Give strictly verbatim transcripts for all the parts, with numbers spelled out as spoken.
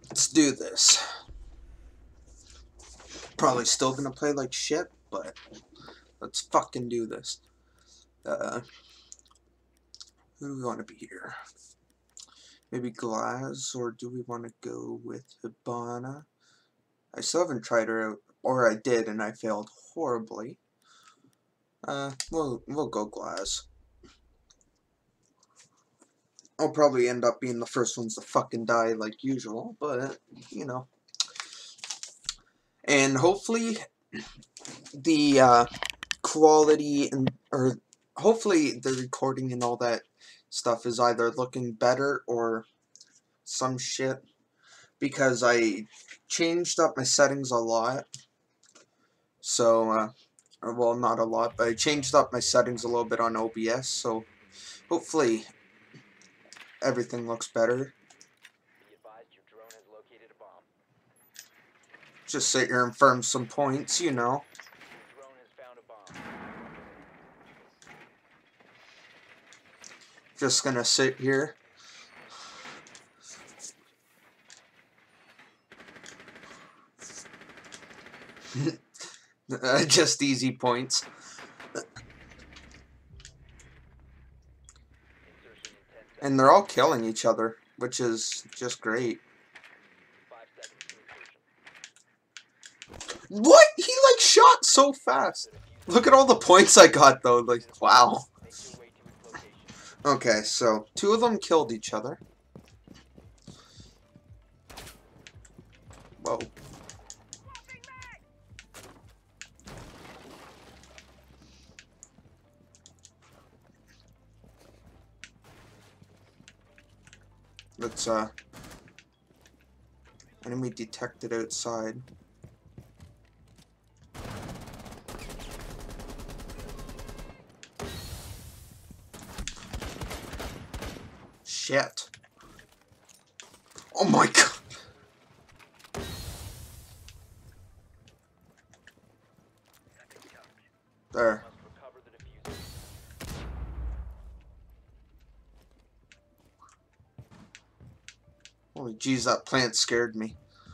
Let's do this. Probably still gonna play like shit, but let's fucking do this. Uh, who do we want to be here? Maybe Glass, or do we want to go with Hibana? I still haven't tried her out, or I did and I failed horribly. Uh, we'll, we'll go Glass. I'll probably end up being the first ones to fucking die like usual, but, you know. And hopefully the uh, quality and, or hopefully the recording and all that stuff is either looking better or some shit, because I changed up my settings a lot. So, uh, or well, not a lot, but I changed up my settings a little bit on O B S, so hopefully everything looks better. Just sit here and farm some points, you know. Just gonna sit here. Just easy points. And they're all killing each other, which is just great. What? He like shot so fast. Look at all the points I got though. Like, wow. Okay, so two of them killed each other. Whoa. Let's, uh... enemy detected outside. Shit. Oh my god. There. Holy jeez, that plant scared me.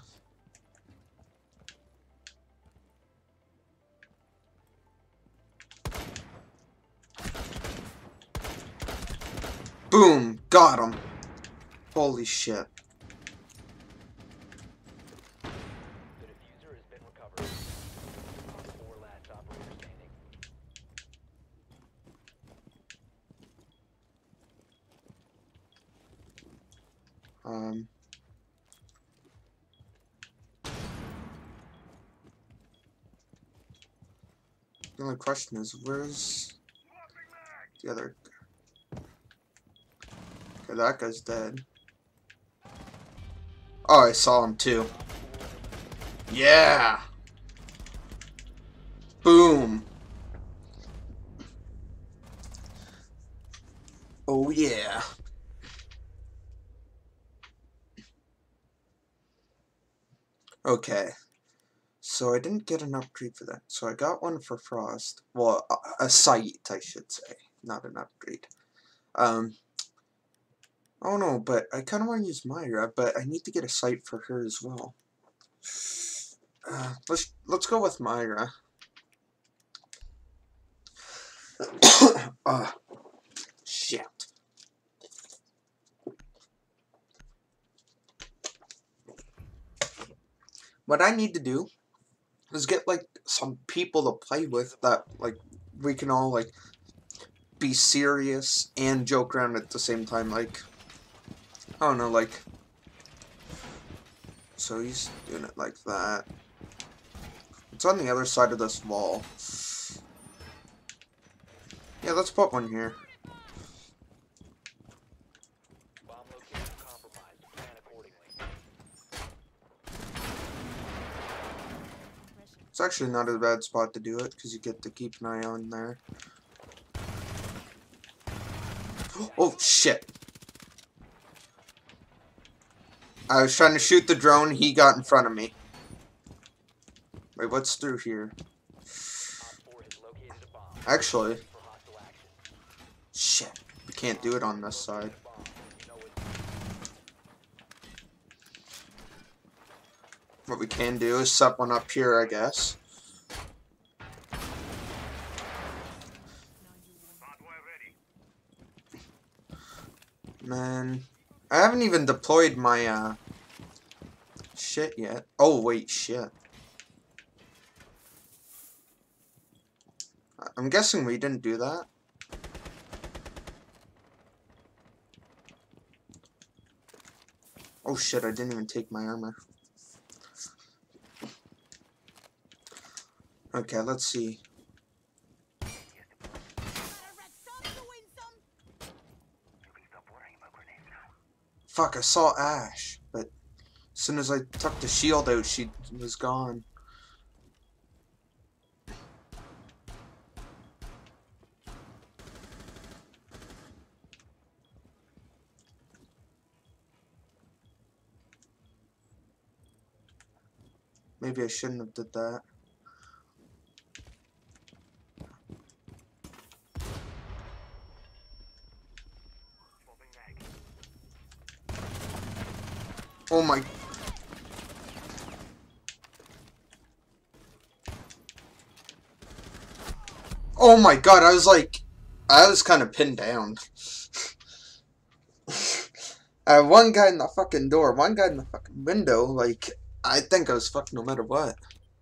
Boom! Got him! Holy shit. Um... The only question is, where's the other guy? Okay, that guy's dead. Oh, I saw him too. Yeah! Boom! Oh yeah. Okay. So I didn't get an upgrade for that. So I got one for Frost. Well, a, a sight, I should say. Not an upgrade. Um... Oh no, but I kind of want to use Myra, but I need to get a sight for her as well. Uh, let's let's go with Myra. uh, shit. What I need to do is get like some people to play with that like we can all like be serious and joke around at the same time. Like, I don't know, like. So he's doing it like that. It's on the other side of this wall. Yeah, let's put one here. It's actually not a bad spot to do it, because you get to keep an eye on there. Oh, shit. I was trying to shoot the drone, he got in front of me. Wait, what's through here? Actually, shit, we can't do it on this side. what we can do is set one up here, I guess. Man, I haven't even deployed my uh shit yet. Oh wait, shit. I'm guessing we didn't do that. Oh shit, I didn't even take my armor. Okay, let's see. Fuck, I saw Ash, but as soon as I took the shield out, she was gone. Maybe I shouldn't have did that. Oh my... Oh my god, I was like... I was kind of pinned down. I had one guy in the fucking door, one guy in the fucking window, like... I think I was fucked no matter what.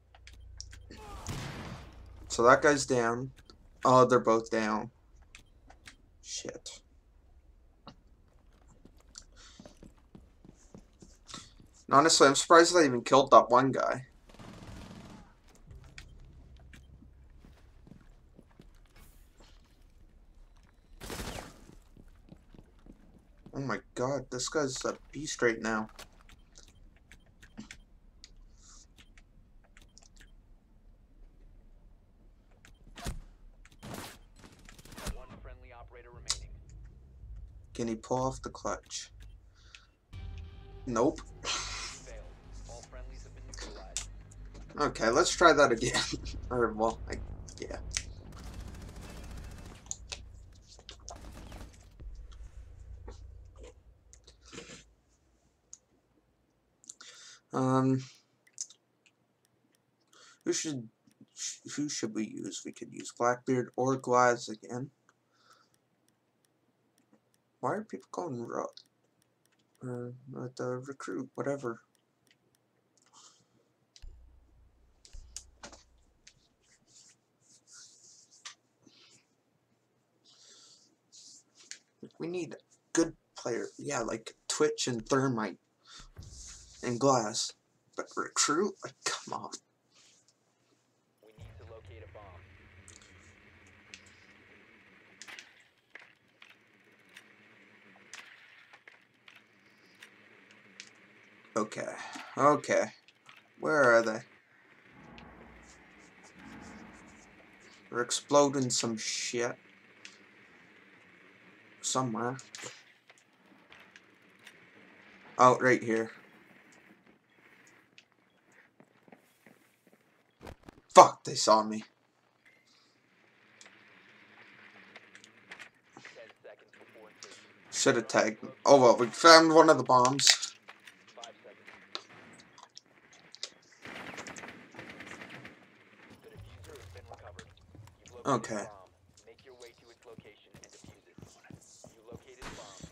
So that guy's down. Oh, they're both down. Shit. Honestly, I'm surprised I even killed that one guy. Oh my god, this guy's a beast right now. One friendly operator remaining. Can he pull off the clutch? Nope. Failed. All friendlies have been neutralized. Okay, let's try that again. Or, well, I, yeah. Um, who should, who should we use? We could use Blackbeard or Glaz again. Why are people calling Ro or uh, the recruit, whatever? We need good player, yeah, like Twitch and Thermite and Glass. But recruit, like, come on. We need to locate a bomb. Okay, okay. Where are they? They're exploding some shit. Somewhere. Oh, right here. Fuck, they saw me. Ten seconds before insertion. Should have tagged them. Oh well, we found one of the bombs. Five seconds. The diffuser has been recovered. You've located Okay. a bomb. Make your way to its location and defuse it. You located a bomb.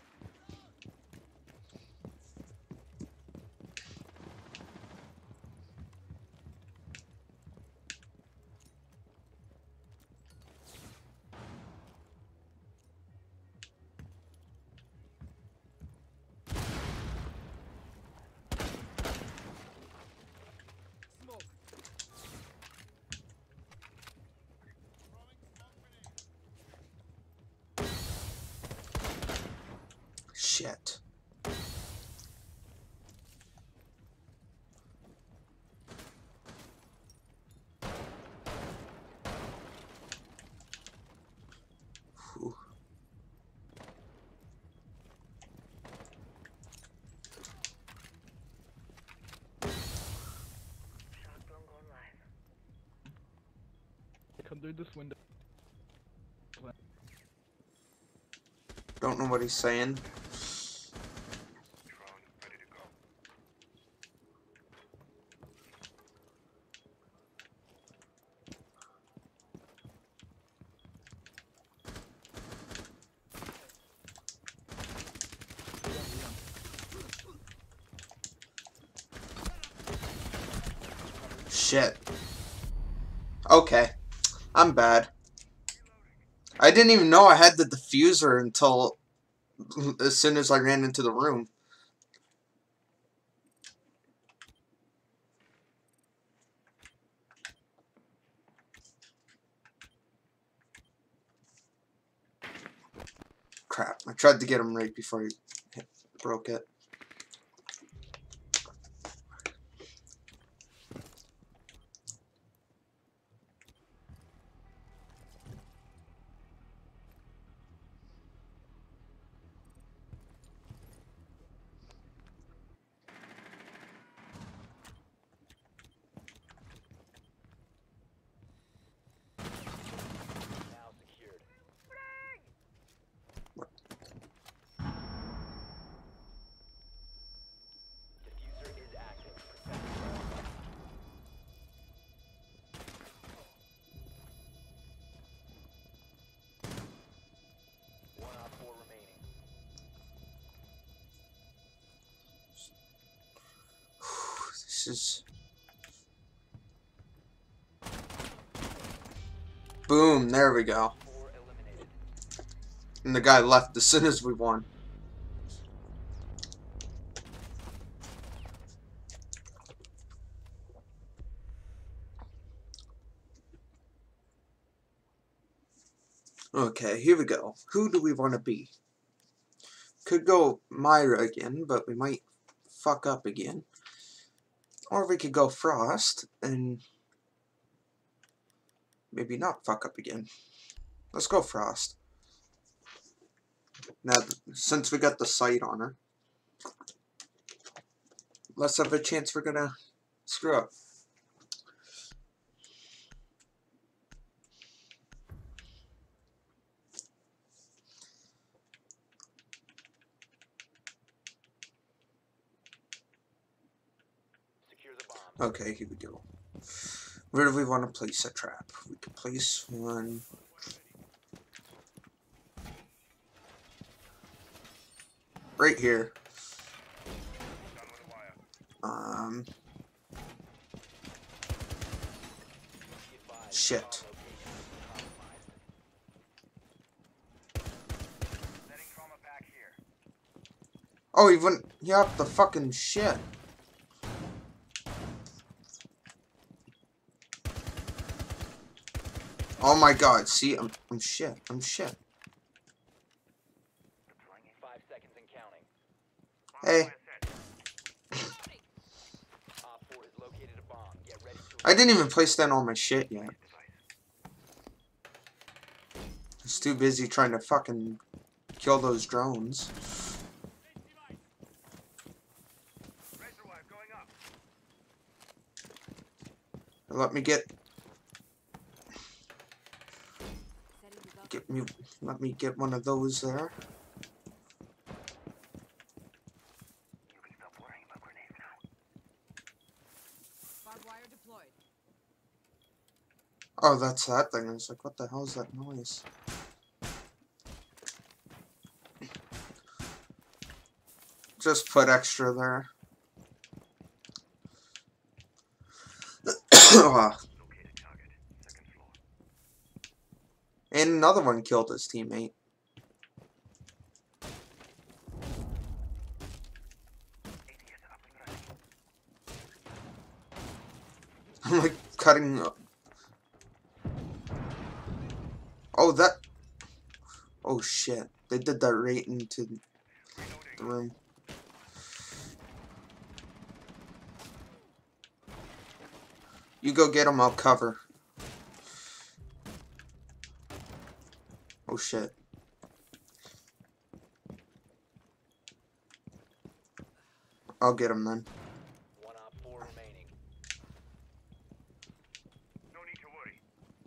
Shit. Whew. Come through this window. Don't know what he's saying. Shit. Okay. I'm bad. I didn't even know I had the diffuser until as soon as I ran into the room. Crap. I tried to get him right before he hit, broke it. Now secured. Diffuser is active. Protect the area. One op four remaining. This is... Boom, there we go. Four eliminated. And the guy left as soon as we won. Okay, here we go. Who do we want to be? Could go Myra again, but we might fuck up again. Or we could go Frost, and maybe not fuck up again. Let's go Frost. Now, since we got the sight on her, less of a chance we're gonna screw up. Secure the bomb. Okay, here we go. Where do we want to place a trap? We could place one... right here. Um... Be advised, Shit. bomb location is compromised. Oh, he went... he upped the fucking shit. Oh my god, see, I'm, I'm shit, I'm shit. Five seconds and counting. Hey, Op four has located a bomb. Get ready to I didn't even place down all my shit yet. I was too busy trying to fucking kill those drones. Let me get... Get me... Let me get one of those there. Barbed wire deployed. Oh, that's that thing. I was like, what the hell is that noise? Just put extra there. And another one killed his teammate. I'm like cutting up. Oh, that. Oh shit. They did that right into the room. You go get him, I'll cover. Oh shit. I'll get him then. one op four remaining. No need to worry.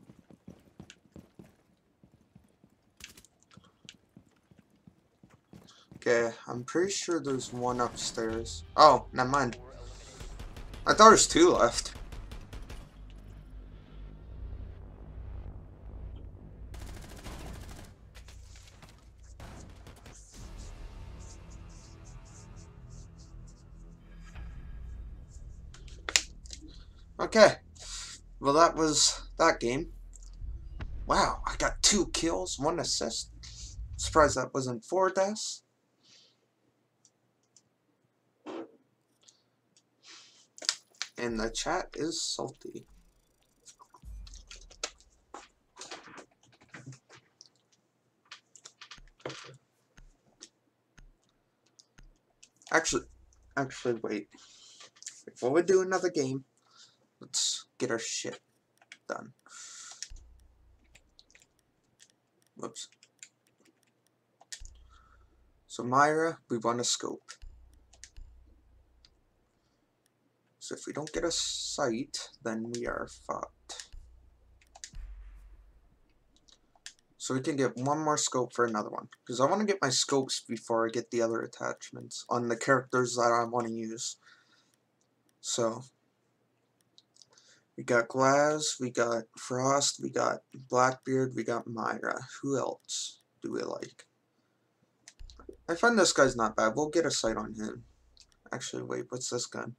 Okay, I'm pretty sure there's one upstairs. Oh, never mind. Four eliminated. I thought there's two left. Okay, well, that was that game. Wow, I got two kills, one assist. Surprised that wasn't four deaths. And the chat is salty. Actually, actually, wait. Before we do another game, let's get our shit done. Whoops. So Myra, we want a scope. So if we don't get a sight, then we are fucked. So we can get one more scope for another one. Because I want to get my scopes before I get the other attachments on the characters that I want to use. So we got Glaz, we got Frost, we got Blackbeard, we got Myra. Who else do we like? I find this guy's not bad. We'll get a sight on him. Actually, wait, what's this gun?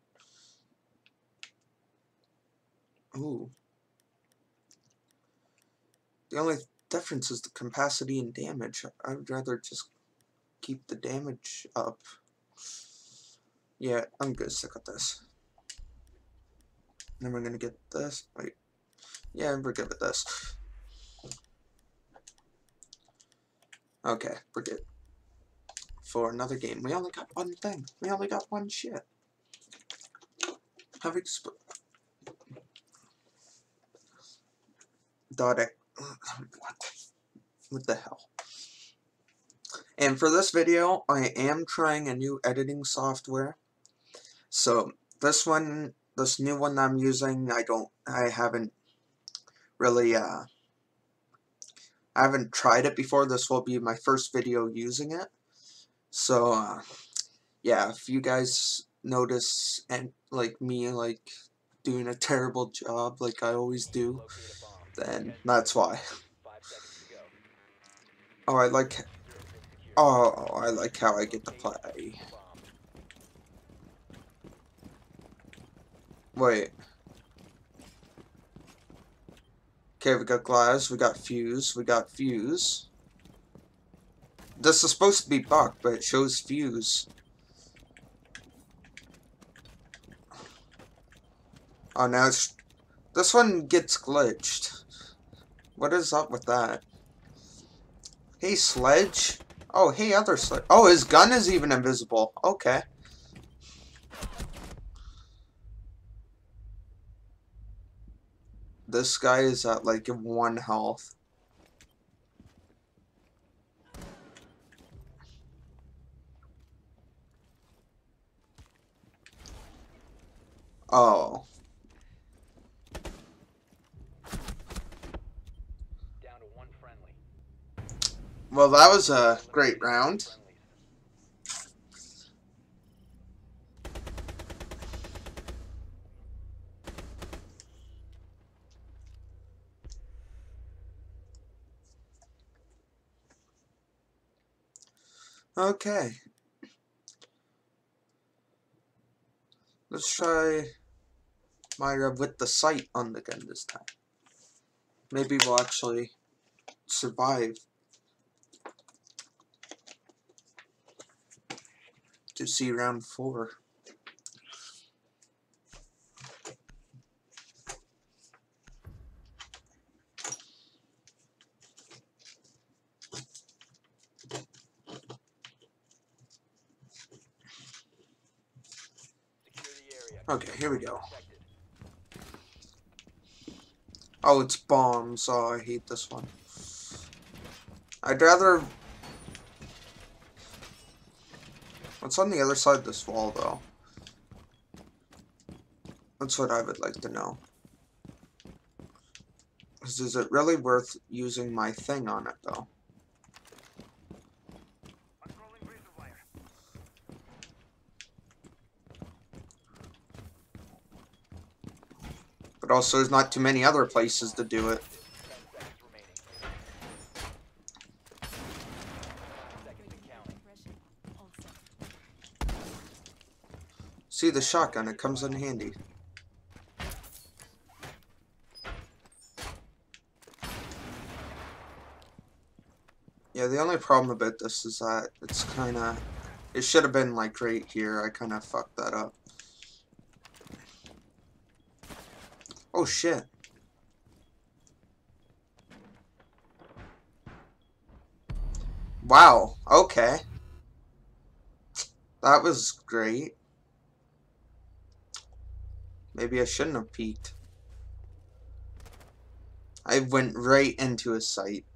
Ooh. The only difference is the capacity and damage. I would rather just keep the damage up. Yeah, I'm good. Stick with this. Then we're gonna get this. Wait. Yeah, we're good with this. Okay, we're good. For another game. We only got one thing. We only got one shit. Have exp- Dot what? What the hell? And for this video, I am trying a new editing software. So this one, this new one I'm using, I don't, I haven't really, uh, I haven't tried it before. This will be my first video using it. So, uh, yeah, if you guys notice and like me, like doing a terrible job, like I always do, then that's why. Oh, I like. Oh, I like how I get to play. Wait. Okay, we got Glass, we got Fuse, we got Fuse. This is supposed to be Buck, but it shows Fuse. Oh, now it's... This one gets glitched. What is up with that? Hey, Sledge. Oh, hey, other Sledge. Oh, his gun is even invisible. Okay. This guy is at, like, one health. Oh. Down to one friendly. Well, that was a great round. Okay. Let's try Myra with the sight on the gun this time. Maybe we'll actually survive to see round four. Okay, here we go. Oh, it's bombs. Oh, I hate this one. I'd rather... What's on the other side of this wall, though? That's what I would like to know. Is it really worth using my thing on it, though? But also, there's not too many other places to do it. See, the shotgun, it comes in handy. Yeah, the only problem about this is that it's kind of... It should have been, like, right here. I kind of fucked that up. Oh, shit. Wow, okay. That was great. Maybe I shouldn't have peeked. I went right into his sight.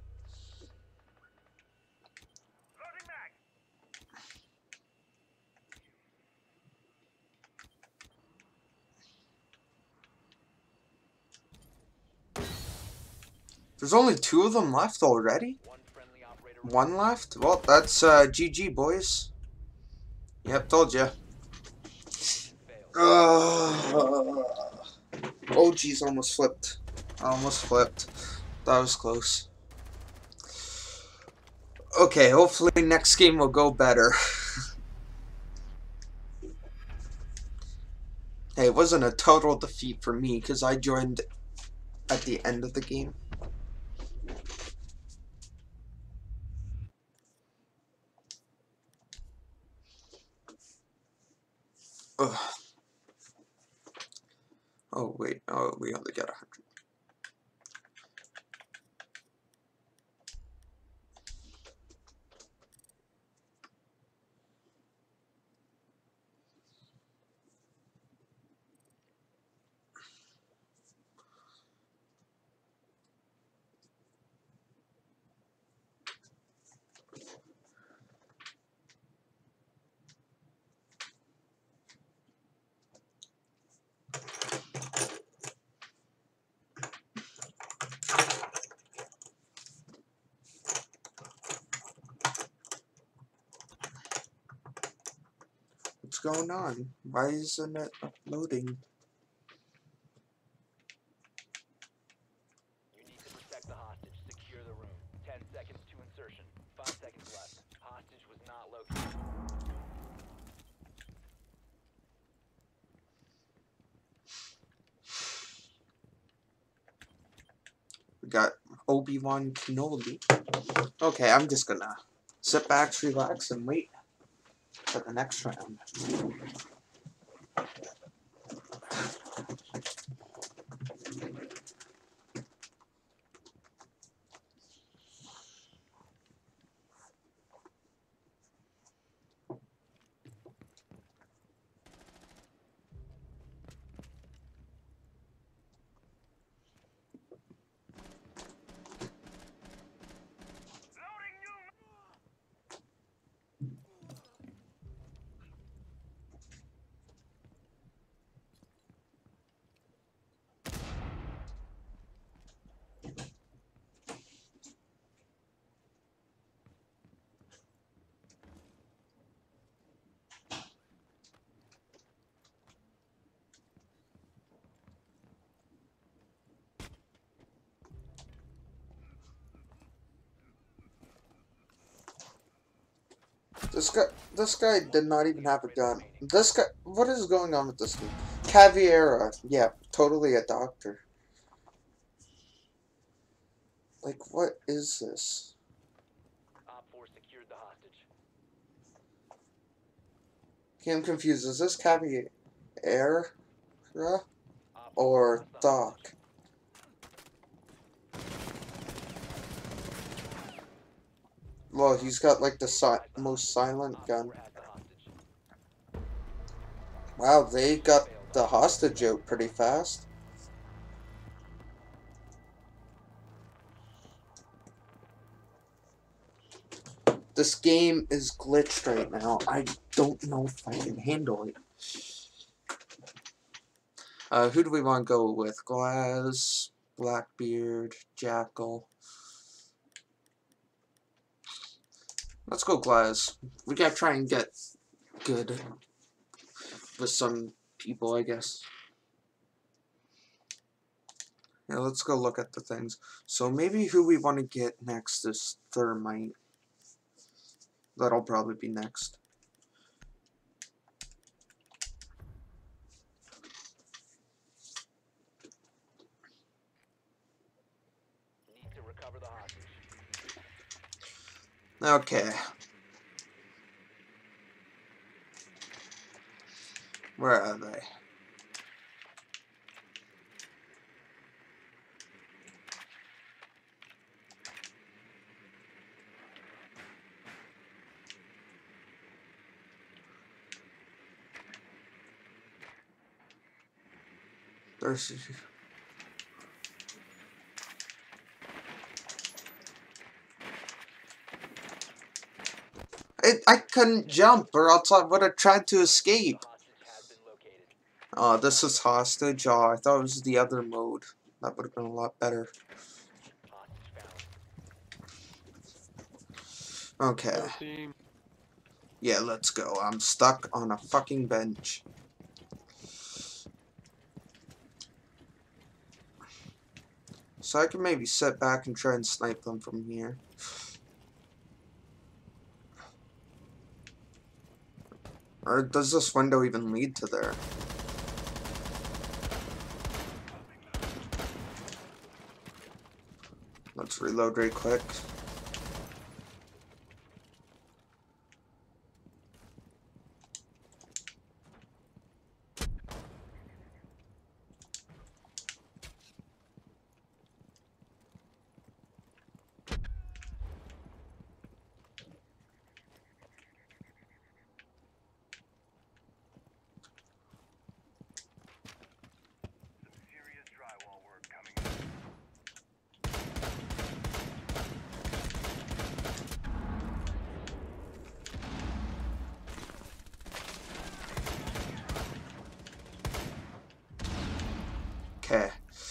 There's only two of them left already? One friendly operator One left? Well, that's uh, G G, boys. Yep, told ya. failed. Uh, oh, geez, almost flipped. Almost flipped. That was close. Okay, hopefully next game will go better. Hey, it wasn't a total defeat for me because I joined at the end of the game. Ugh. Oh, wait. Oh, we only got a hundred. What's going on? Why isn't it uploading? You need to protect the hostage. Secure the room. Ten seconds to insertion. Five seconds left. Hostage was not located. We got Obi-Wan Kenobi. Okay, I'm just gonna sit back, relax, and wait for the next round. This guy, this guy did not even have a gun. This guy, what is going on with this dude? Caviera, yeah, totally a doctor. Like, what is this? Op four secured the hostage. Okay, I'm confused. Is this Caviera Op four or lost the Doc? hostage. Well, he's got like the si most silent Op gun. four has the hostage. Wow, they got the hostage out pretty fast. This game is glitched right now. I don't know if I can handle it. Uh, who do we want to go with? Glaz, Blackbeard, Jackal. Let's go Glaz. We gotta try and get good with some people, I guess. Yeah, let's go look at the things. So maybe who we want to get next is Thermite. That'll probably be next. Need to recover the hostage. Okay. Where are they? There's... I, I couldn't jump, or else I would have tried to escape. Hostage has been located. Oh, this is hostage. Oh, I thought it was the other mode. That would have been a lot better. Hostage found. Okay. Team. Yeah, let's go. I'm stuck on a fucking bench. So I can maybe sit back and try and snipe them from here. Or does this window even lead to there? Let's reload right quick. Serious drywall work coming up. Okay.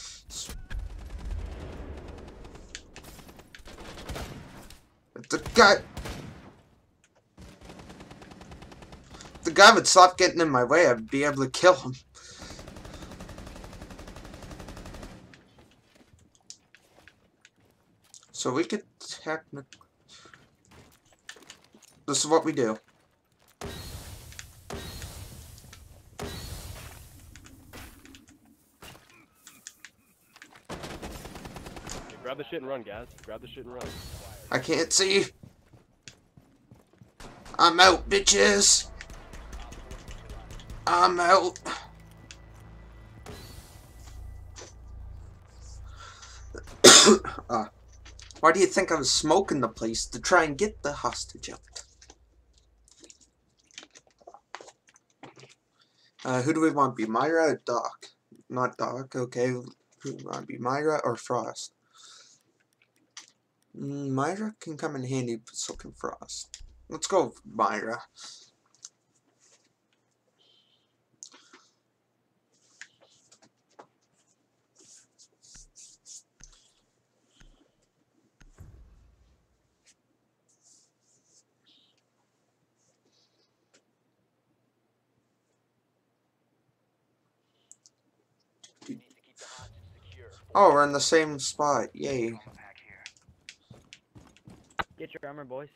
The guy... If the guy would stop getting in my way, I'd be able to kill him. So we could technically... This is what we do. Grab the shit and run, guys. Grab the shit and run. I can't see. I'm out, bitches. I'm out. uh, why do you think I was smoking the place? To try and get the hostage out. Uh, who do we want to be? Myra or Doc? Not Doc, okay. Who do we want to be? Myra or Frost? Mm, Myra can come in handy, but so can Frost. Let's go with Myra. You need to keep the hostage secure. Oh, we're in the same spot. Yay. Get your armor, boys.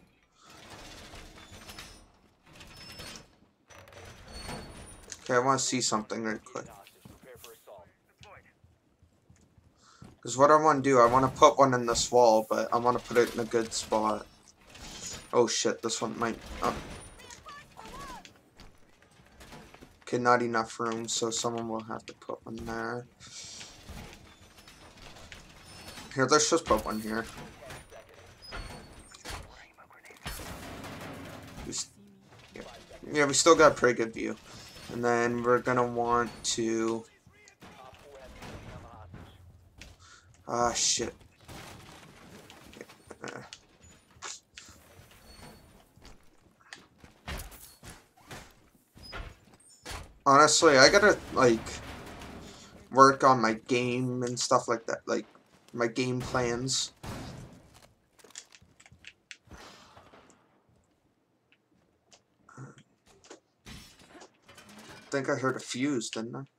Okay, I want to see something right quick. Hostage. Prepare for assault. Because what I want to do, I want to put one in this wall, but I want to put it in a good spot. Oh shit, this one might... Oh. Okay, not enough room, so someone will have to put one there. Here, let's just put one here. We s- yeah. yeah, we still got a pretty good view. And then we're gonna want to... Op four has been on the hostage. Ah, shit. Uh. Honestly, I gotta, like, work on my game and stuff like that. Like, my game plans. I think I heard a fuse, didn't I?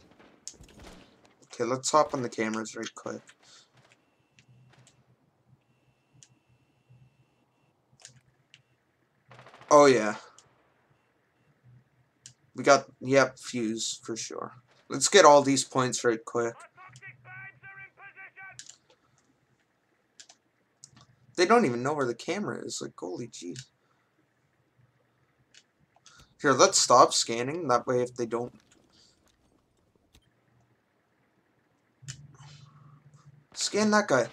Okay, let's hop on the cameras right quick. Oh, yeah. We got, yep, fuse, for sure. Let's get all these points right quick. They don't even know where the camera is. Like, holy jeez. Here, let's stop scanning. That way, if they don't... Scan that guy.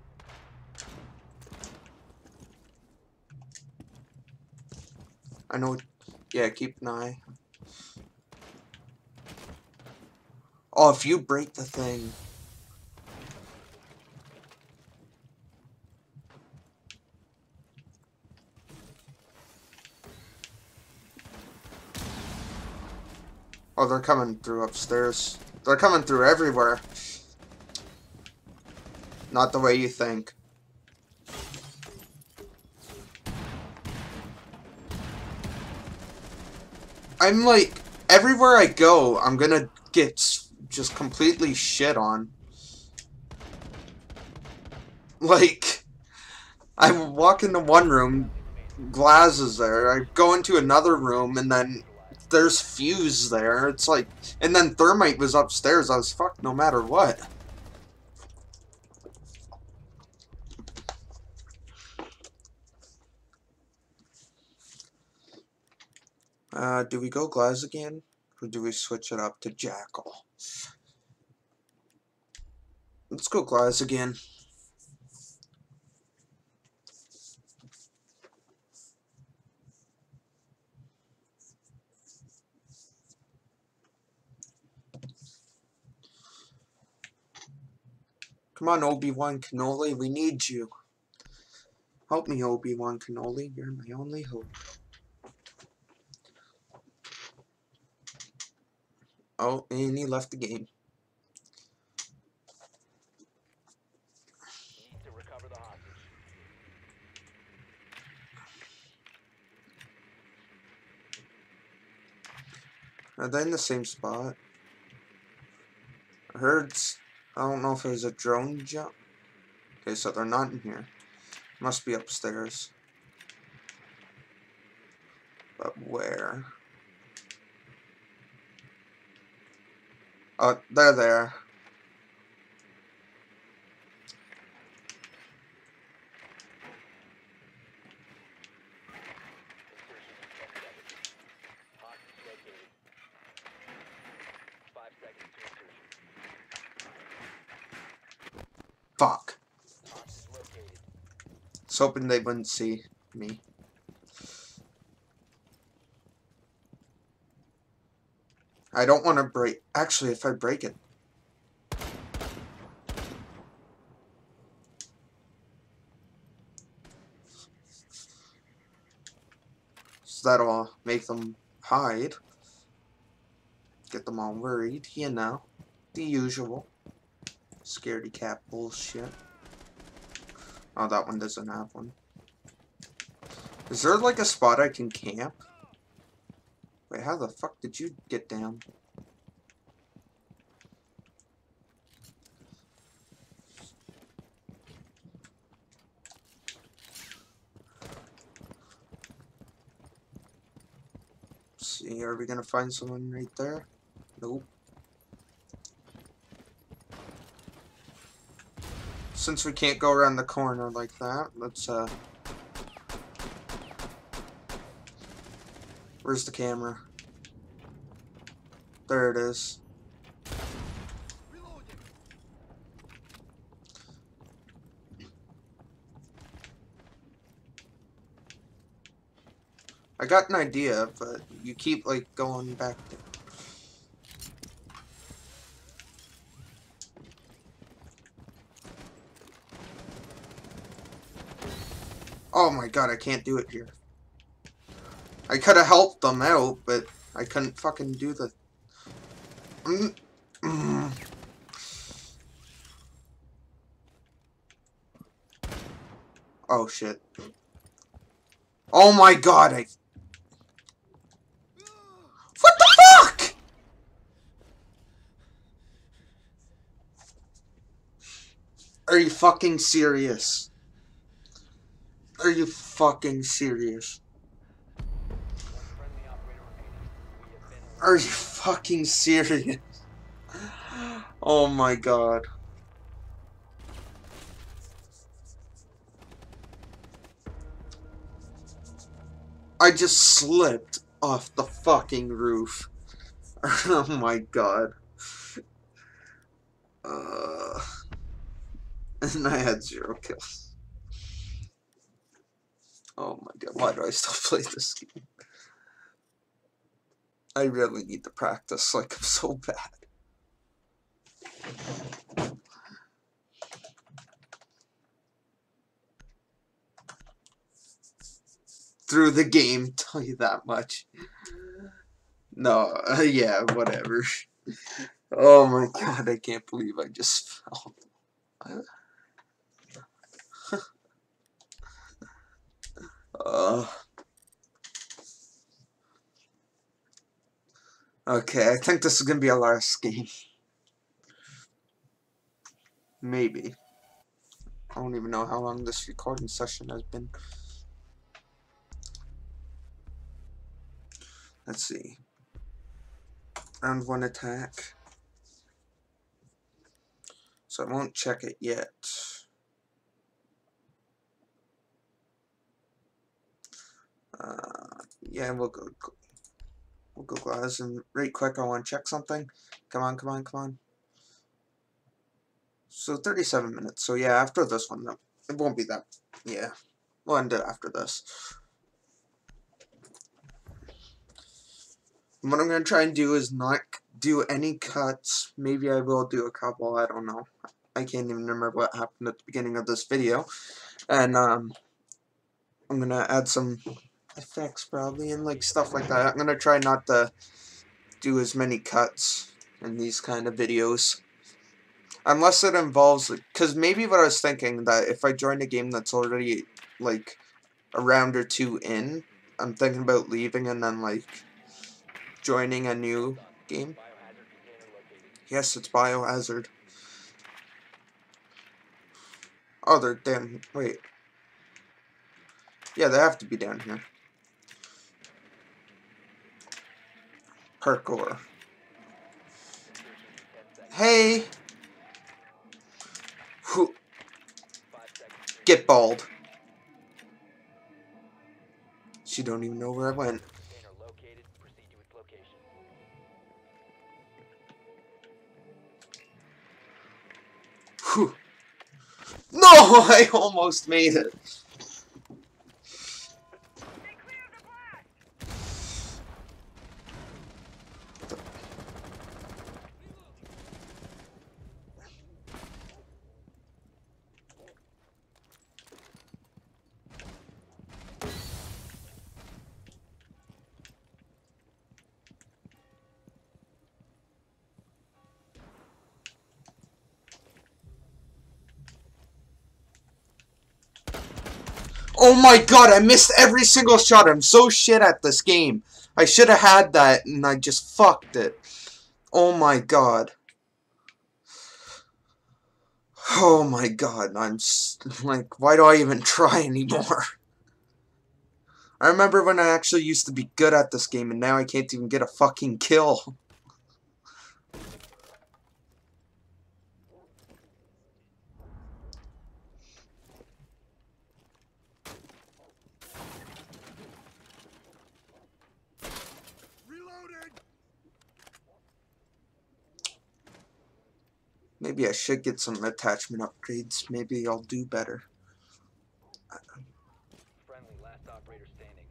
I know... Yeah, keep an eye. Oh, if you break the thing... Oh, they're coming through upstairs. They're coming through everywhere. Not the way you think. I'm like, everywhere I go, I'm gonna get just completely shit on. Like, I walk into one room, Glaz is there. I go into another room, and then there's Fuse there. It's like, and then Thermite was upstairs. I was fucked no matter what. Uh, do we go Glaz again? Or do we switch it up to Jackal? Let's go Glaz again. Come on, Obi-Wan Kenobi, we need you. Help me, Obi-Wan Kenobi, you're my only hope. Oh, and he left the game. Need to recover the hostage. Are they in the same spot? I heard... I don't know if it was a drone jump. Okay, so they're not in here. Must be upstairs. But where? Oh, they're there. Fuck. I was hoping they wouldn't see me. I don't want to break... Actually, if I break it... So that'll make them hide. Get them all worried, you know. The usual. Scaredy cat bullshit. Oh, that one doesn't have one. Is there like a spot I can camp? Wait, how the fuck did you get down? Let's see, are we gonna find someone right there? Nope. Since we can't go around the corner like that, let's, uh... where's the camera? There it is. I got an idea, but you keep, like, going back there. Oh my god, I can't do it here. I could have helped them out, but I couldn't fucking do the... Mm. Mm. Oh shit. Oh my god, I... What the fuck?! Are you fucking serious? Are you fucking serious? Are you fucking serious? Oh my god. I just slipped off the fucking roof. Oh my god. Uh, and I had zero kills. Oh my god, why do I still play this game? I really need to practice, like I'm so bad. Through the game, tell you that much. No, uh, yeah, whatever. Oh my god, I can't believe I just fell. Uh, okay, I think this is gonna be our last game. Maybe. I don't even know how long this recording session has been. Let's see. Round one attack. So I won't check it yet. Uh, yeah, we'll go. We'll go glass and right quick. I want to check something. Come on, come on, come on. So thirty-seven minutes. So yeah, after this one, no, it won't be that. Yeah, we'll end it after this. What I'm gonna try and do is not do any cuts. Maybe I will do a couple. I don't know. I can't even remember what happened at the beginning of this video. And um, I'm gonna add some effects probably and like stuff like that. I'm gonna try not to do as many cuts in these kind of videos. Unless it involves, because maybe what I was thinking, that if I join a game that's already, like, a round or two in, I'm thinking about leaving and then, like, joining a new game. Yes, it's Biohazard. Oh, they're down, wait. Yeah, they have to be down here. Parkour. Hey! Who? Get bald. She don't even know where I went. Whew. No! I almost made it. Oh my god, I missed every single shot. I'm so shit at this game. I should have had that and I just fucked it. Oh my god. Oh my god, I'm like, why do I even try anymore? I remember when I actually used to be good at this game and now I can't even get a fucking kill. Maybe I should get some attachment upgrades. Maybe I'll do better. Friendly, last operator standing.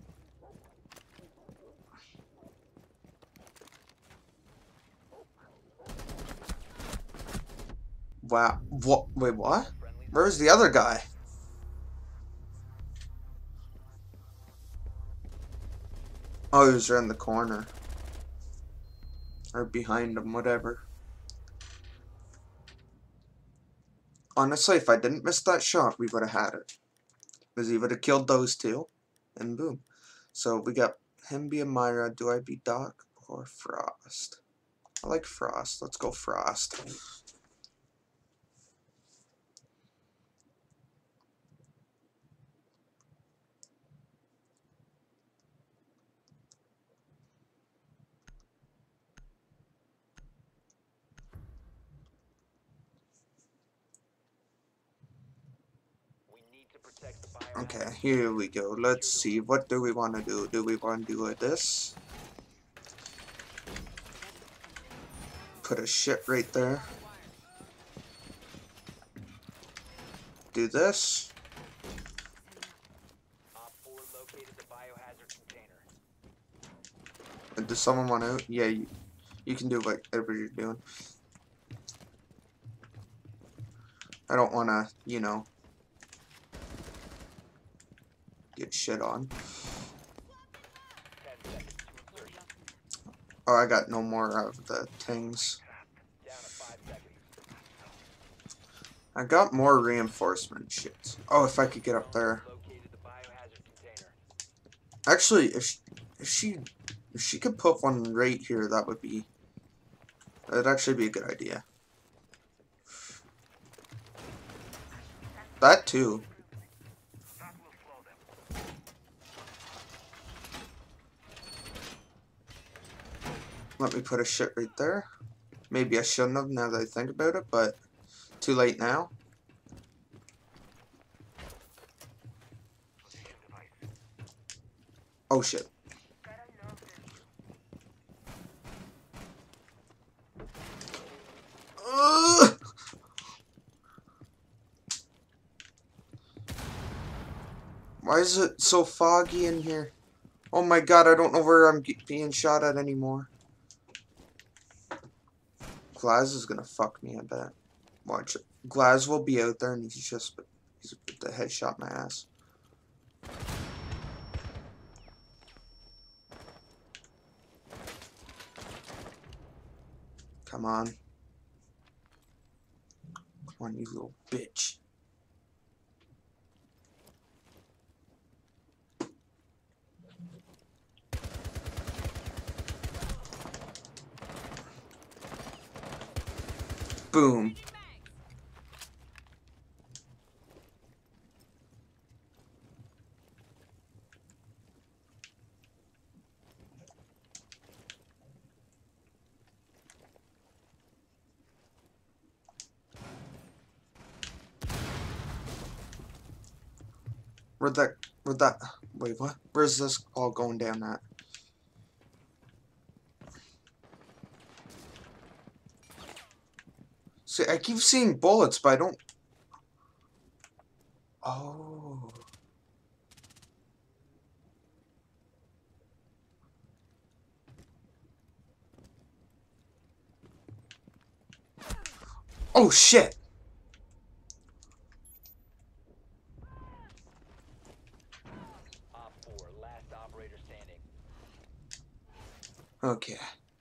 Wow. What? Wait, what? Where's the other guy? Oh, he was around the corner. Or behind him, whatever. Honestly, if I didn't miss that shot, we would have had it. Because he would have killed those two. And boom. So we got him being Myra. Do I be Doc or Frost? I like Frost. Let's go Frost. protects the biohazard. Okay, here we go. Let's see. What do we want to do? Do we want to do it this? Put a shit right there. Do this. Op four located the biohazard container. And does someone want to? Yeah, you, you can do whatever you're doing. I don't want to, you know, get shit on. ten seconds to insertion. Oh, I got no more of the things. Down to five seconds. I got more reinforcement shit. Oh, if I could get up there. Located the biohazard container. Actually, if she, if she if she could put one right here, that would be that'd actually be a good idea. That too. Let me put a shit right there. Maybe I shouldn't have now that I think about it, but too late now. Oh shit. Ugh! Why is it so foggy in here? Oh my god, I don't know where I'm being shot at anymore. Glaz is gonna fuck me, I bet. Watch it. Glaz will be out there and he's just he's the headshot my ass. Come on. Come on, you little bitch. Boom. Where'd that, where'd that, wait, what? Where's this all going down at? See, I keep seeing bullets, but I don't... Oh. Oh, shit! Op four, last operator standing. Okay.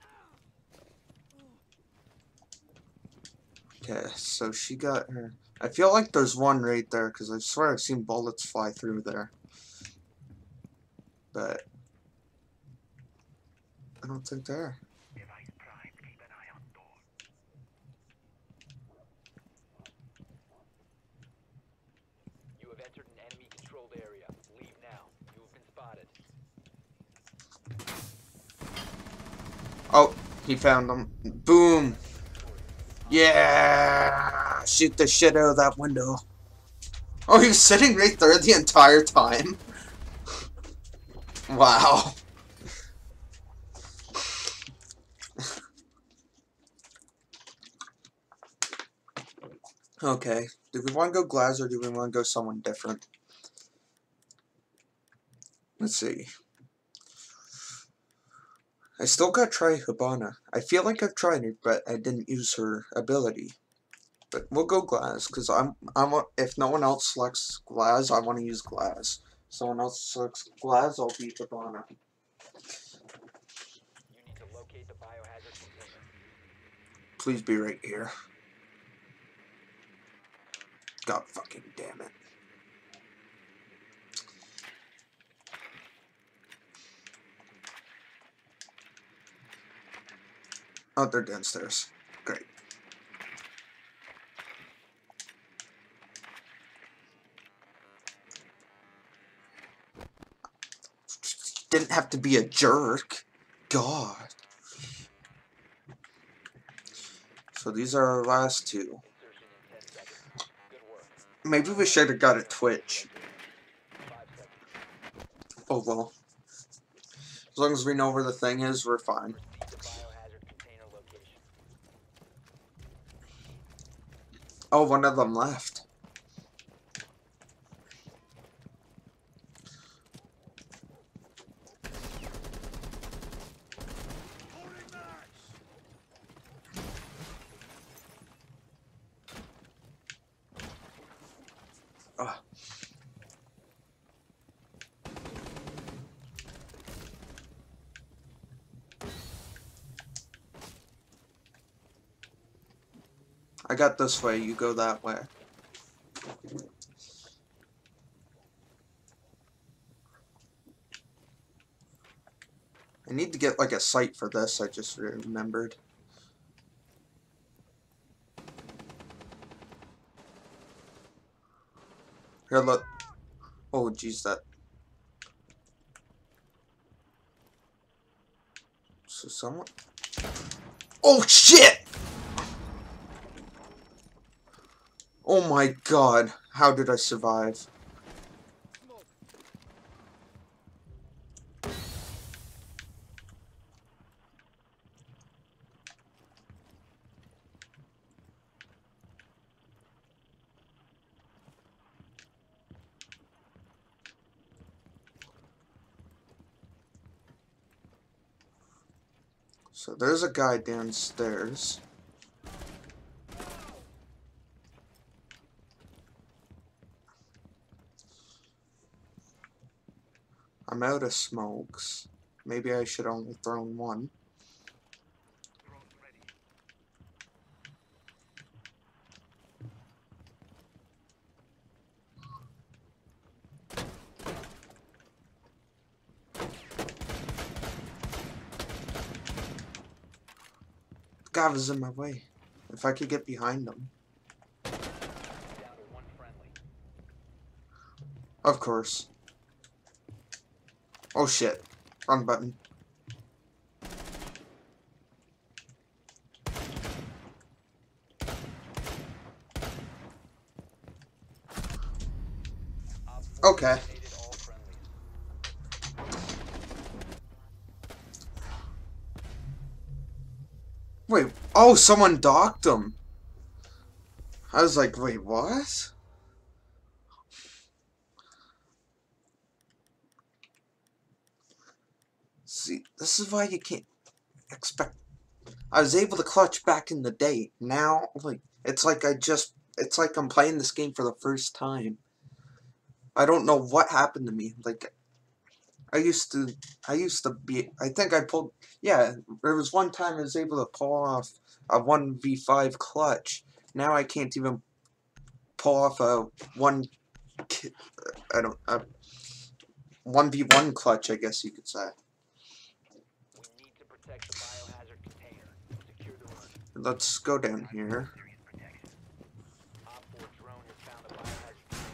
Okay, so she got her... I feel like there's one right there, because I swear I've seen bullets fly through there. But... I don't think there are. You have entered an enemy-controlled area. Leave now. You have been spotted. Oh, he found them. Boom! Yeah! Shoot the shit out of that window. Oh, he was sitting right there the entire time? Wow. Okay, do we want to go Glaz or do we want to go someone different? Let's see. I still got to try Hibana. I feel like I've tried it, but I didn't use her ability. But we'll go Glaz, because I'm, I'm, if no one else selects Glaz, I want to use Glaz. If someone else selects Glaz, I'll be Hibana. You need to locate the biohazard container. Please be right here. God fucking damn it. Oh, they're downstairs. Great. Didn't have to be a jerk. God. So these are our last two. Insertion in ten seconds. Good work. Maybe we should have got a Twitch. Oh well. As long as we know where the thing is, we're fine. Proceed to biohazard container location. Oh, one of them left. Ah. I got this way, you go that way. I need to get like a sight for this, I just remembered. Here, look. Oh, jeez, that. So someone. Oh, shit! Oh my god, how did I survive? So there's a guy downstairs. I'm out of smokes. Maybe I should only thrown one. The guy was in my way. If I could get behind him. Down to one friendly. Of course. Oh shit. Wrong button. Okay. Eliminated all friendlies. Wait. Oh, someone docked him. I was like, wait, what? See, this is why you can't expect. I was able to clutch back in the day. Now, like, it's like I just. It's like I'm playing this game for the first time. I don't know what happened to me. Like, I used to. I used to be. I think I pulled. Yeah, there was one time I was able to pull off a one v five clutch. Now I can't even pull off a one. I don't. A one v one clutch, I guess you could say. We need to protect the biohazard container. Secure the room. Let's go down here. Op four drone has found the biohazard container.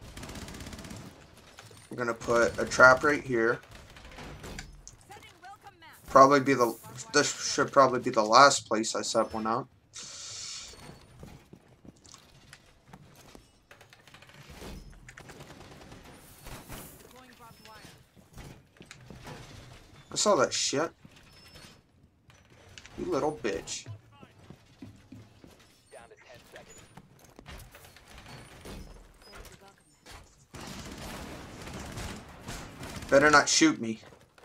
I'm gonna put a trap right here. Sending welcome map. Probably be the. This should probably be the last place I set one up. Deploying barbed wire. I saw that shit. You little bitch. Down to ten seconds. There's your welcome map. Better not shoot me.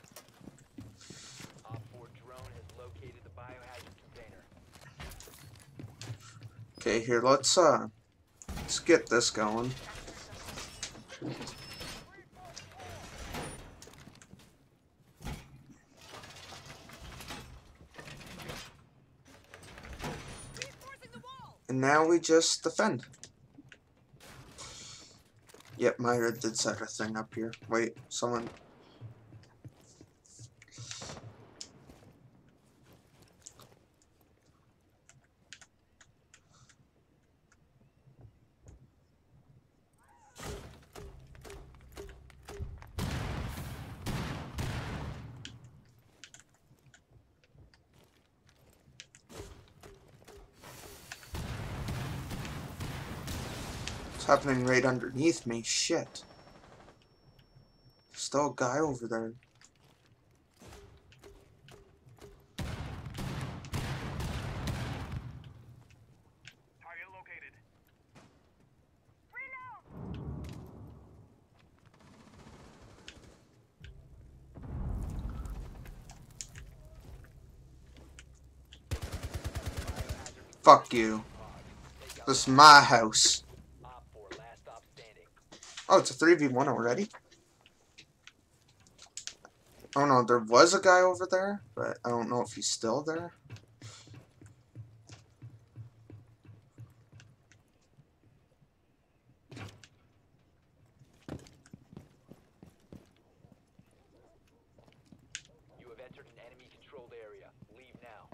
Op four drone has located the biohazard container. Okay, here, let's, uh, let's get this going. Reinforcing the wall. And now we just defend. Yep, Myra did set a thing up here. Wait, someone. It's happening right underneath me. Shit. still a guy over there. Target located. Fuck you. This is my house. Op four, last stop standing. Oh, it's a three v one already? Oh no, there was a guy over there, but I don't know if he's still there. You have entered an enemy-controlled area. Leave now.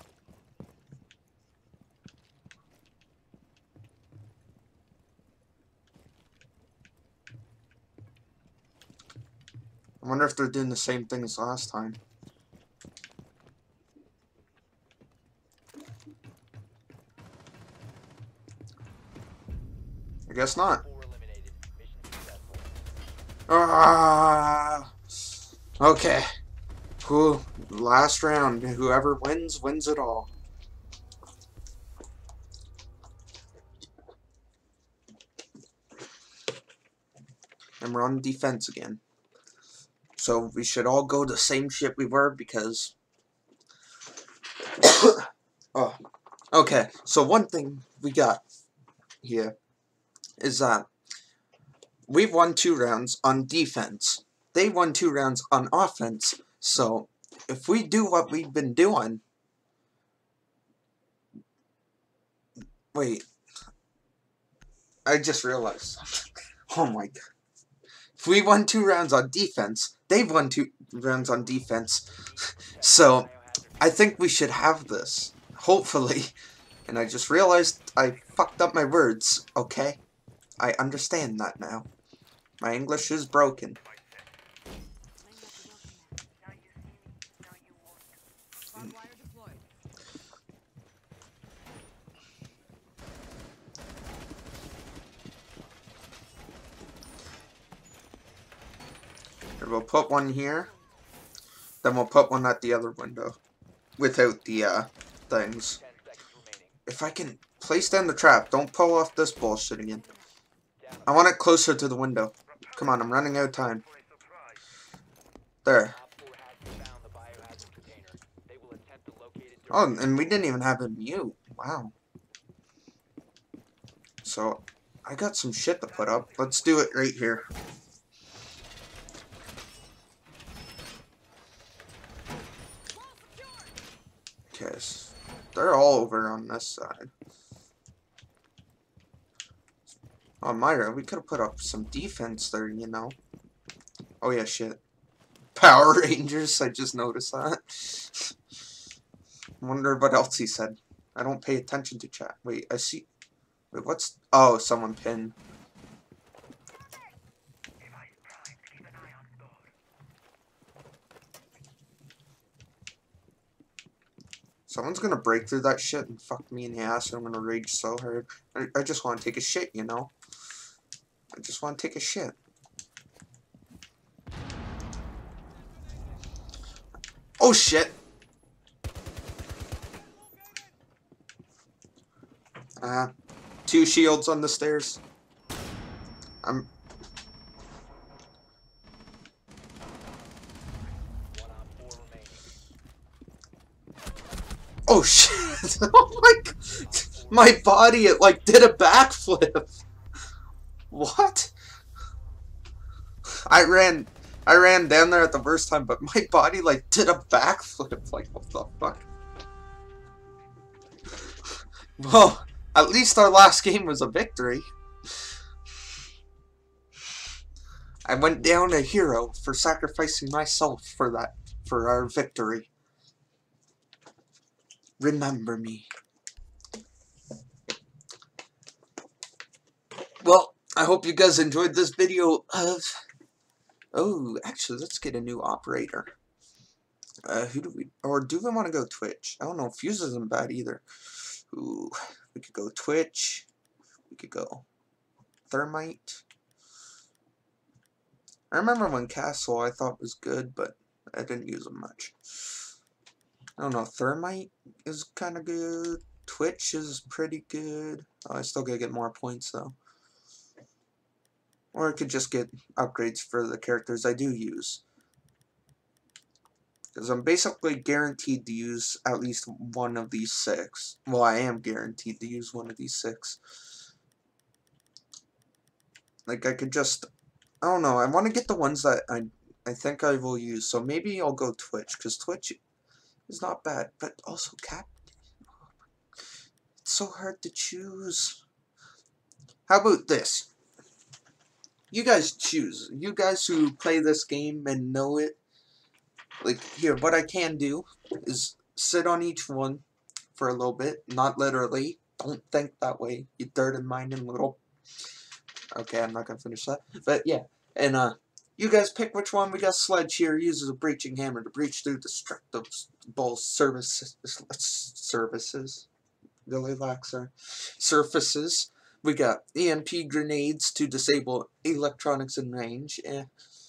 I wonder if they're doing the same thing as last time. I guess not. Four eliminated. Mission successful. Ah, okay. Who? Last round. Whoever wins, wins it all. And we're on defense again. So we should all go the same ship we were because... oh. Okay, so one thing we got here is that we've won two rounds on defense. They won two rounds on offense. So if we do what we've been doing... Wait. I just realized something. Oh my god. If we won two rounds on defense, they've won two rounds on defense. So, I think we should have this. Hopefully. And I just realized I fucked up my words, okay? I understand that now. My English is broken. Barbed wire deployed. We'll put one here. Then we'll put one at the other window. Without the, uh, things. Ten seconds remaining. If I can place down the trap, don't pull off this bullshit again. I want it closer to the window. Come on, I'm running out of time. There. Op four has found the biohazard container. They will attempt to locate it Oh, during and we didn't even have a mute. Wow. So, I got some shit to put up. Let's do it right here. Okay, so they're all over on this side. Oh, Myra, we could have put up some defense there, you know. Oh yeah, shit. Power Rangers, I just noticed that. Wonder what else he said. I don't pay attention to chat. Wait, I see. Wait, what's... Oh, someone pinned. Someone's gonna break through that shit and fuck me in the ass, and I'm gonna rage so hard. I, I just want to take a shit, you know? I just want to take a shit. Oh shit! Uh, two shields on the stairs. I'm... one op four remaining. Oh shit! Oh my god! My body, it like did a backflip! What? I ran... I ran down there at the worst time, but my body like did a backflip. Like, what the fuck? Well, at least our last game was a victory. I went down a hero for sacrificing myself for that, for our victory. Remember me. Well, I hope you guys enjoyed this video of... Oh, actually, let's get a new operator. Uh, who do we... Or do we want to go Twitch? I don't know. Fuse isn't bad either. Ooh, we could go Twitch. We could go Thermite. I remember when Castle I thought was good, but I didn't use them much. I don't know, Thermite is kind of good. Twitch is pretty good. Oh, I still gotta get more points though. Or I could just get upgrades for the characters I do use. Because I'm basically guaranteed to use at least one of these six. Well, I am guaranteed to use one of these six. Like, I could just... I don't know, I want to get the ones that I, I think I will use. So maybe I'll go Twitch, because Twitch is not bad. But also Cap... It's so hard to choose. How about this? You guys choose. You guys who play this game and know it. Like, here, what I can do is sit on each one for a little bit. Not literally. Don't think that way, you dirty-minded little... Okay, I'm not gonna finish that. But, yeah. And, uh, you guys pick which one. We got Sledge here. Uses a breaching hammer to breach through destructible services. Services. Really laxer. Surfaces. We got E M P grenades to disable electronics in range. Eh.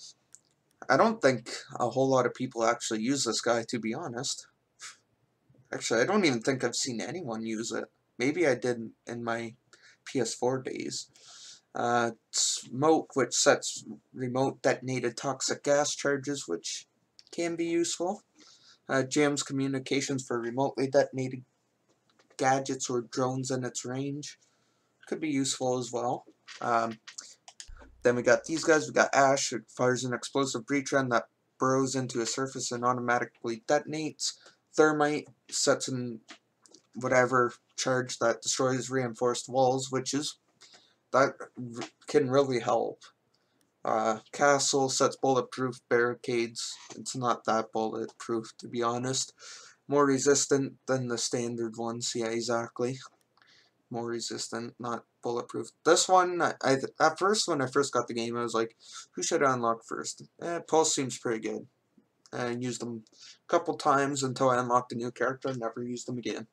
I don't think a whole lot of people actually use this guy, to be honest. Actually, I don't even think I've seen anyone use it. Maybe I did in my P S four days. Uh, smoke, which sets remote detonated toxic gas charges, which can be useful. Uh, jams communications for remotely detonated gadgets or drones in its range. Could be useful as well. Um, then we got these guys. We got Ash. It fires an explosive breach run that burrows into a surface and automatically detonates. Thermite sets in whatever charge that destroys reinforced walls, which is that can really help. Uh, Castle sets bulletproof barricades. It's not that bulletproof, to be honest. More resistant than the standard ones. Yeah, exactly. More resistant, not bulletproof. This one, I, I at first, when I first got the game, I was like, who should I unlock first? Eh, Pulse seems pretty good. I used them a couple times until I unlocked a new character and never used them again.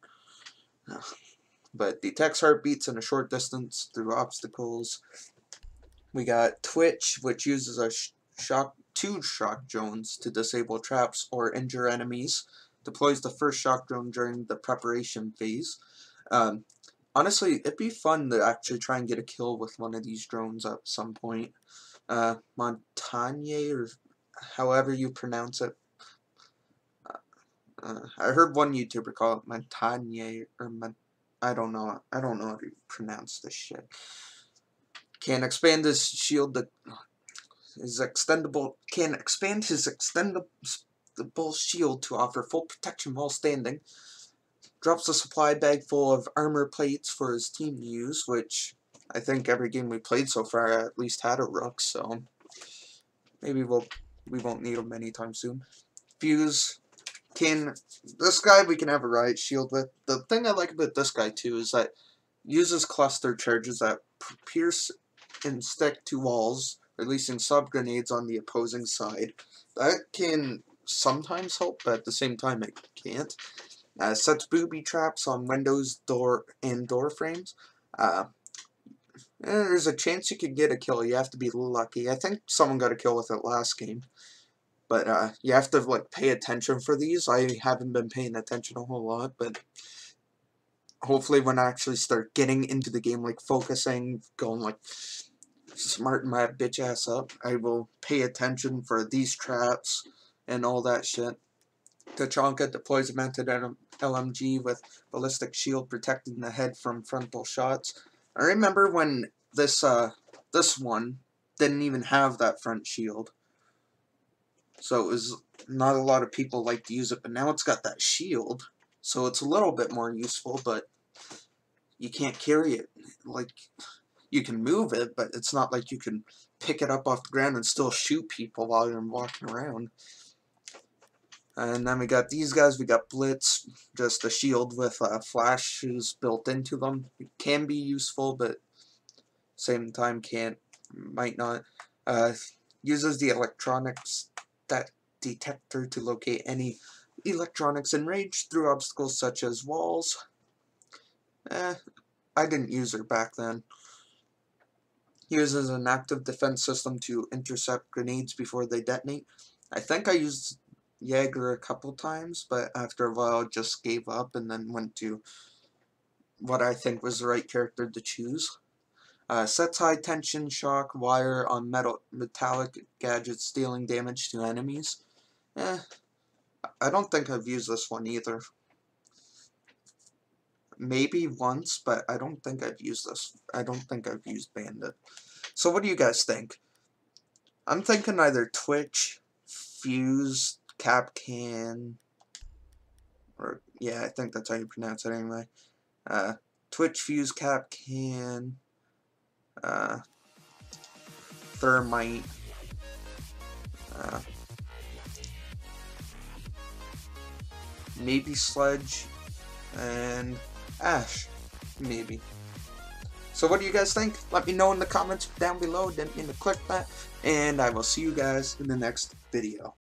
But detects heartbeats in a short distance through obstacles. We got Twitch, which uses a sh shock two shock drones to disable traps or injure enemies. Deploys the first shock drone during the preparation phase. Um, honestly, it'd be fun to actually try and get a kill with one of these drones at some point. Uh, Montagne, or however you pronounce it. Uh, I heard one YouTuber call it Montagne, or Mon I don't know. I don't know how to pronounce this shit. Can expand his shield to his extendable. Can expand his extendable shield to offer full protection while standing. Drops a supply bag full of armor plates for his team to use, which I think every game we played so far at least had a rook, so maybe we'll we won't need him anytime soon. Fuse. Can this guy we can have a riot shield with. The thing I like about this guy too is that uses cluster charges that pierce and stick to walls, releasing sub grenades on the opposing side. That can sometimes help, but at the same time it can't. Uh, sets booby traps on windows, door, and door frames. Uh, and there's a chance you could get a kill. You have to be lucky. I think someone got a kill with it last game. But uh, you have to like pay attention for these. I haven't been paying attention a whole lot, but hopefully when I actually start getting into the game, like focusing, going like smarten my bitch ass up, I will pay attention for these traps and all that shit. Tachanka deploys a mounted L M G with ballistic shield protecting the head from frontal shots. I remember when this uh this one didn't even have that front shield. So it was not a lot of people like to use it, but now it's got that shield, so it's a little bit more useful, but you can't carry it. Like, you can move it, but it's not like you can pick it up off the ground and still shoot people while you're walking around. And then we got these guys. We got Blitz, just a shield with uh, flashes built into them. It can be useful, but same time can't, might not. Uh, uses the electronics that detector to locate any electronics in range through obstacles such as walls. Eh, I didn't use her back then. Uses an active defense system to intercept grenades before they detonate. I think I used Jaeger a couple times, but after a while just gave up and then went to what I think was the right character to choose. Uh, sets high tension shock wire on metal metallic gadgets, dealing damage to enemies. Eh, I don't think I've used this one either. Maybe once, but I don't think I've used this. I don't think I've used Bandit. So what do you guys think? I'm thinking either Twitch, Fuse, Capcan, or yeah, I think that's how you pronounce it anyway. Uh, Twitch, Fuse, Capcan, uh, Thermite, uh, maybe Sledge, and Ash, maybe. So what do you guys think? Let me know in the comments down below. Didn't mean to click that. And I will see you guys in the next video.